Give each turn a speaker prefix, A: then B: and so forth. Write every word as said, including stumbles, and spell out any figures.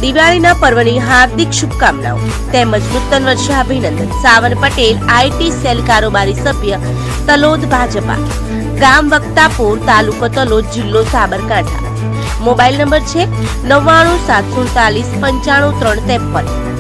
A: દિવાળીના પર્વની હાર્દિક શુભકામનાઓ તેમજ નૂતન વર્ષે અભિનંદન। સાવન પટેલ, આઈટી સેલ કારોબારી સભ્ય, તલોદ ભાજપા, ગામ વક્તાપુર, તાલુકો તલોદ, જિલ્લો સાબરકાંઠા। મોબાઈલ નંબર છે નવ્વાણું સાત સુડતાલીસ પંચાણું ત્રણ ત્રેપન।